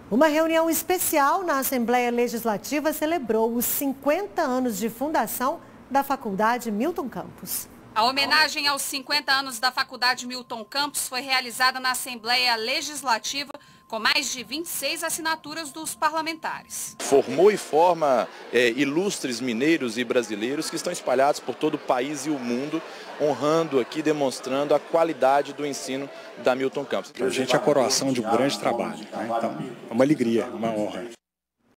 Uma reunião especial na Assembleia Legislativa celebrou os 50 anos de fundação da Faculdade Milton Campos. A homenagem aos 50 anos da Faculdade Milton Campos foi realizada na Assembleia Legislativa com mais de 26 assinaturas dos parlamentares. Formou e forma ilustres mineiros e brasileiros que estão espalhados por todo o país e o mundo, honrando aqui, demonstrando a qualidade do ensino da Milton Campos. Para a gente é a coroação de um grande trabalho, né? Então, é uma alegria, uma honra.